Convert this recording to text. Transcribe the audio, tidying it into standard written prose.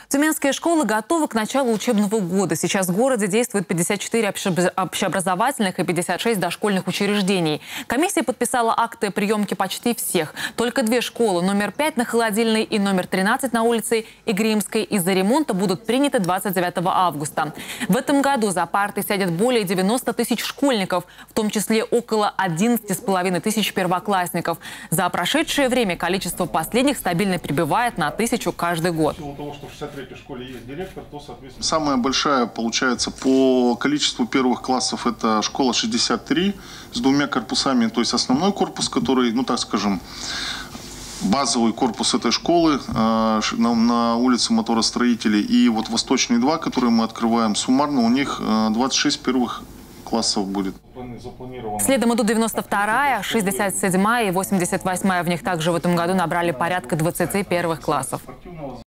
Тюменские школы готовы к началу учебного года. Сейчас в городе действует 54 общеобразовательных и 56 дошкольных учреждений. Комиссия подписала акты приемки почти всех. Только две школы, номер 5 на Холодильной и номер 13 на улице Игримской, из-за ремонта будут приняты 29 августа. В этом году за парты сядет более 90 тысяч школьников, в том числе около 11,5 тысяч первоклассников. За прошедшее время количество последних стабильно прибывает на 1000 каждый год. Самая большая, получается, по количеству первых классов это школа 63 с двумя корпусами, то есть основной корпус, который, ну так скажем, базовый корпус этой школы на улице Моторостроителей, и вот восточные два, которые мы открываем суммарно, у них 26 первых классов будет. Следом идут 92-я, 67-я и 88-я. В них также в этом году набрали порядка 20 первых классов.